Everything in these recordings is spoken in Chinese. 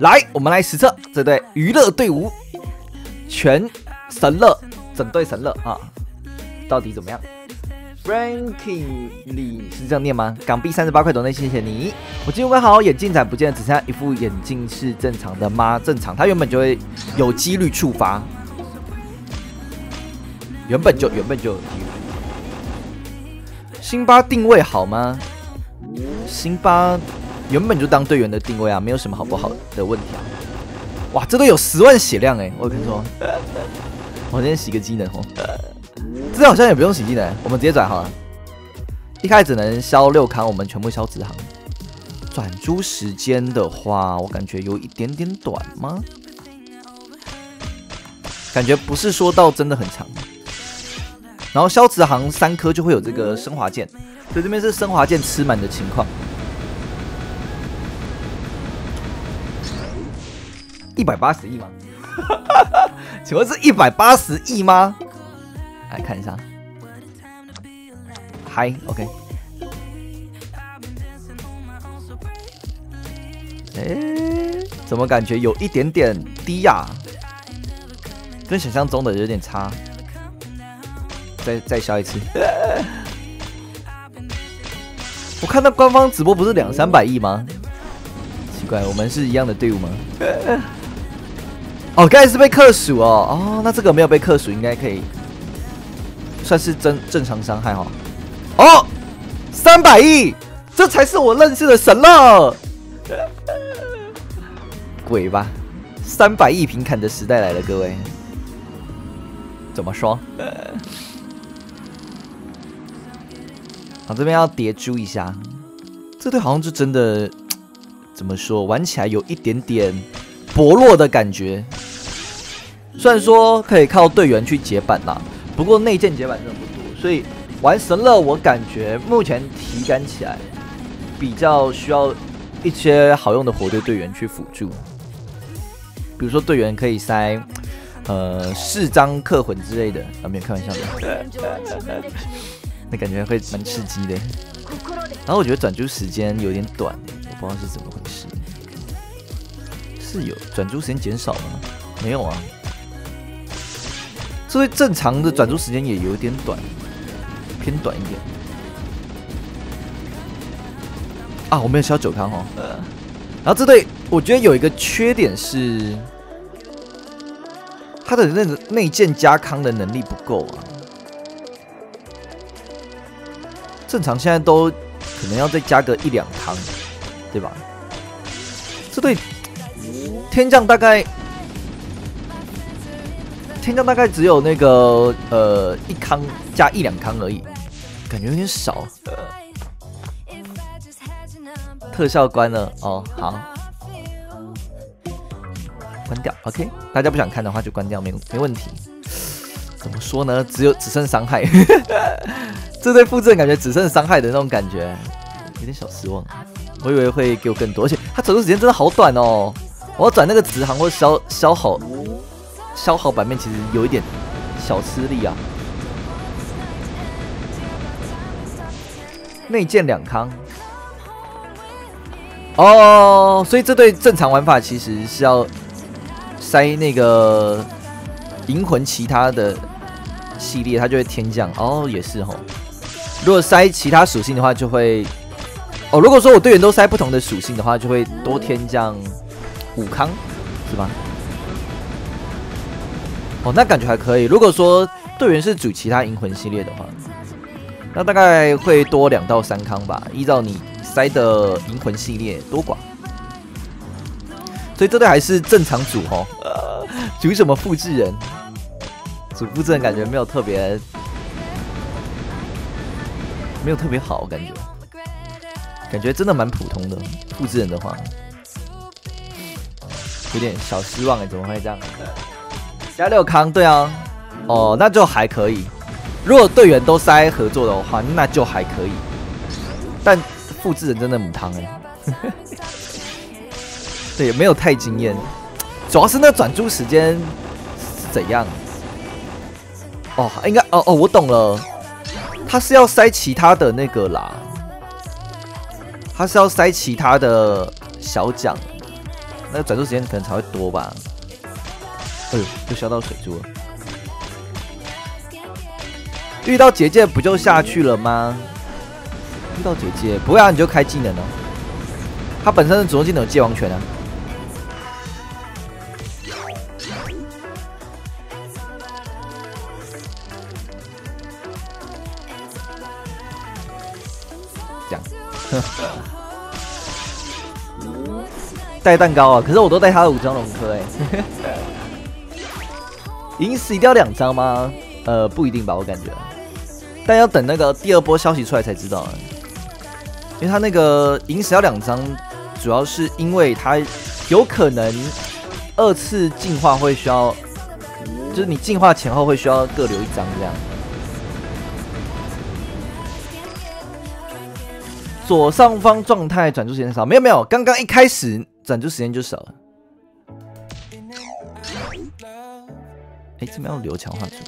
来，我们来实测这队娱乐队伍，全神乐，整队神乐啊，到底怎么样 ？Frankie 李是这样念吗？港币38块，懂内，谢谢你。我今天刚好眼镜仔不见了，只剩下一副眼镜是正常的吗？正常，它原本就会有几率触发，原本就有几率。辛巴定位好吗？辛巴原本就当队员的定位啊，没有什么好不好的问题啊。哇，这都有10万血量哎！我跟你说，我今天洗个技能哦。这好像也不用洗技能，我们直接转好了。一开始只能消6康，我们全部消直航。转珠时间的话，我感觉有一点点短吗？感觉不是说到真的很长。然后消直航3颗就会有这个升华剑，所以这边是升华剑吃满的情况。180亿吗？请问是180亿吗？来看一下。嗨 ，OK。怎么感觉有一点点低呀？跟想象中的有点差。再消一次。我看到官方直播不是200-300亿吗？奇怪，我们是一样的队伍吗？哦，刚才是被克数哦。哦，那这个没有被克数，应该可以算是正常伤害哈。哦，300亿，这才是我认识的神了。鬼吧，300亿平砍的时代来了，各位。怎么说？好，这边要叠珠一下。这队好像就真的怎么说，玩起来有一点点薄弱的感觉。虽然说可以靠队员去解板啦，不过内建解板真的不多，所以玩神乐我感觉目前体感起来比较需要一些好用的火队队员去辅助，比如说队员可以塞4张克魂之类的，啊，没有开玩笑的。那感觉会蛮刺激的。然后我觉得转珠时间有点短，我不知道是怎么回事。是有转珠时间减少吗？没有啊。这对正常的转珠时间也有点短，偏短一点。啊，我没有消9康哦。然后这对我觉得有一个缺点是，他的那个内建加康的能力不够啊。正常现在都可能要再加个1-2康，对吧？这对天降大概只有那个1康加1-2康而已，感觉有点少。特效关了哦，好，关掉 ，OK。大家不想看的话就关掉，没问题。怎么说呢？只剩伤害。这对复制人感觉只剩伤害的那种感觉，有点小失望。我以为会给我更多，而且它转速时间真的好短哦。我要转那个直航或消耗版面，其实有一点小吃力啊。内建2康。哦，所以这对正常玩法其实是要塞那个银魂其他的系列，它就会天降。哦，也是吼。如果塞其他属性的话，就会哦。如果说我队员都塞不同的属性的话，就会多天降5康，是吧？哦，那感觉还可以。如果说队员是主其他银魂系列的话，那大概会多2到3康吧，依照你塞的银魂系列多寡。所以这队还是正常组吼。主什么复制人？主复制人感觉没有特别好，感觉真的蛮普通的。复制人的话，有点小失望哎，怎么会这样？加6康，对啊，哦，那就还可以。如果队员都塞合作的话，那就还可以。但复制人真的母汤哎，对，没有太惊艳。主要是那转珠时间是怎样？哦，应该哦，我懂了，他是要塞其他的那个啦，他是要塞其他的小奖， 那个转速时间可能才会多吧。哎呦，又消到水珠了。遇到结界不就下去了吗？遇到结界，不会啊，你就开技能哦。他本身的主动技能有界王拳啊。这样，带蛋糕啊！可是我都带他的武装龙科哎。赢死一定要2张吗？不一定吧，我感觉。但要等那个第2波消息出来才知道啊。因为他那个赢死要2张，主要是因为他有可能2次进化会需要，就是你进化前后会需要各留1张这样。左上方状态转注时间少，没有，刚刚一开始转注时间就少了。哎，这边要留强化组。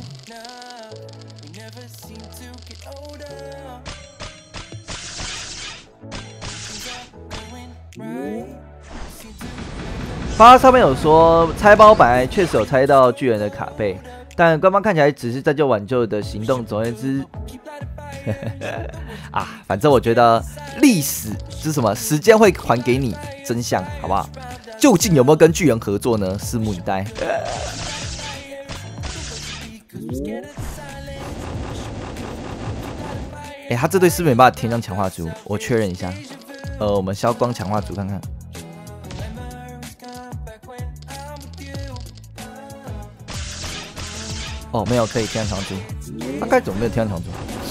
发上面有说拆包本来确实有拆到巨人的卡背，但官方看起来只是在救挽救的行动。总而言之，啊，反正我觉得历史是什么，时间会还给你真相，好不好？究竟有没有跟巨人合作呢？拭目以待。哎，他这队是不是没办法添上强化组？我确认一下。我们消光强化组看看。哦，没有可以添上长组，大概怎么没有添上长组？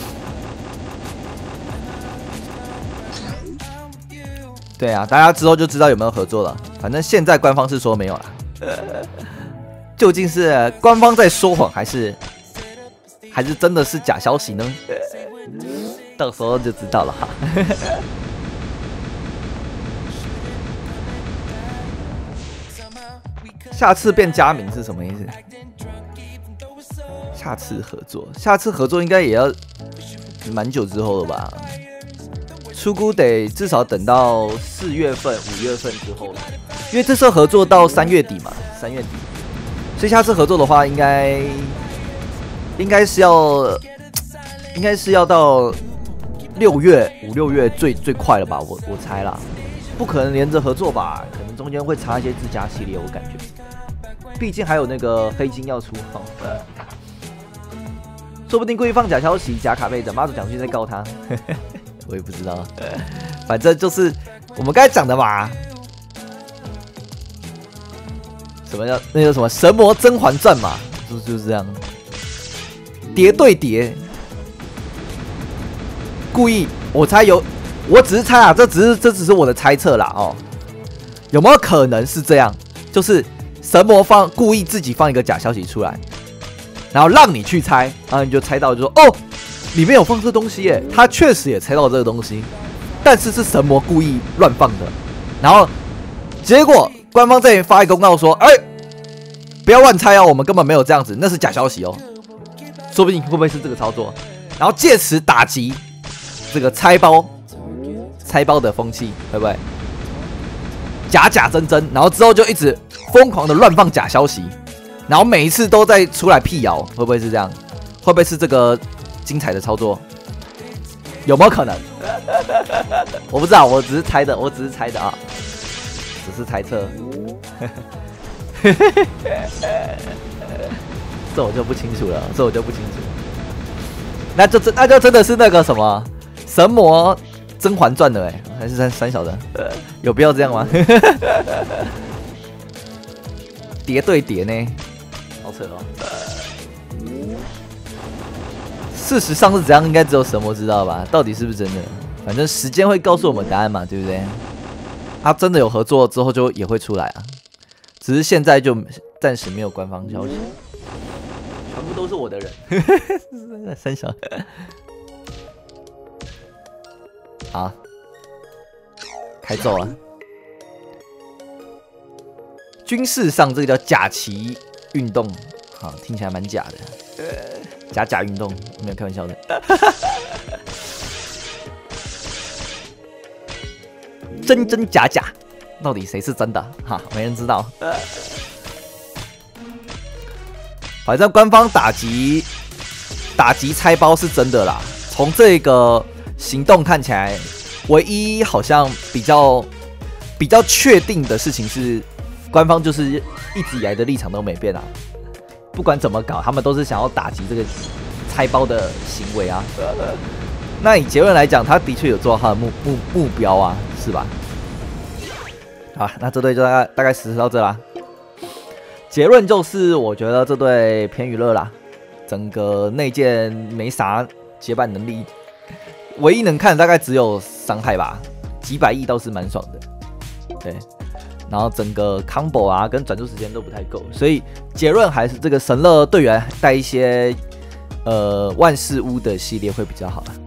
对啊，大家之后就知道有没有合作了。反正现在官方是说没有了。究竟是官方在说谎，还是真的是假消息呢？到时候就知道了哈。下次变佳明是什么意思？下次合作应该也要蛮久之后了吧？出估得至少等到4月份、5月份之后，因为这次合作到3月底嘛，3月底，所以下次合作的话，应该是要到5、6月最快了吧？我猜啦，不可能连着合作吧？可能中间会插一些自家系列，我感觉，毕竟还有那个黑金要出哦。说不定故意放假消息、假卡背的，妈祖讲句在告他，我也不知道，反正就是我们刚才讲的嘛。什么叫那个什么《神魔甄嬛传》嘛，就是这样，叠对叠，故意我猜有，我只是猜啊，这只是我的猜测啦哦，有没有可能是这样？就是神魔故意自己放一个假消息出来。然后让你去猜，然后你就猜到，就说哦，里面有放这东西耶，他确实也猜到这个东西，但是是神魔故意乱放的。然后结果官方再发一个公告说，哎，不要乱猜哦，我们根本没有这样子，那是假消息哦。说不定会不会是这个操作？然后借此打击这个猜包的风气，会不会假真，然后之后就一直疯狂的乱放假消息。然后每一次都在出来辟谣，会不会是这样？会不会是这个精彩的操作？有没有可能？我不知道，我只是猜的啊，只是猜测。这我就不清楚了，那就真的是那个什么《神魔甄嬛传》的还是三小的？有必要这样吗？叠对叠呢？好扯哦！事实上是怎样，应该只有神魔知道吧？到底是不是真的？反正时间会告诉我们答案嘛，对不对？他真的有合作之后就也会出来啊，只是现在就暂时没有官方消息，全部都是我的人。三小，好，开奏啊！军事上这个叫假旗运动，好，听起来蛮假的，假运动，没有开玩笑的。真假， 到底谁是真的哈，没人知道。反正官方打击拆包是真的啦。从这个行动看起来，唯一好像比较确定的事情是，官方就是一直以来的立场都没变啊。不管怎么搞，他们都是想要打击这个拆包的行为啊。那以结论来讲，他的确有做到他的目标啊，是吧？好，那这队就大概实施到这啦。结论就是，我觉得这队偏娱乐啦，整个内建没啥接班能力，唯一能看的大概只有伤害吧，几百亿倒是蛮爽的，对。然后整个 combo 啊跟转速时间都不太够，所以结论还是这个神乐队员带一些万事屋的系列会比较好啦。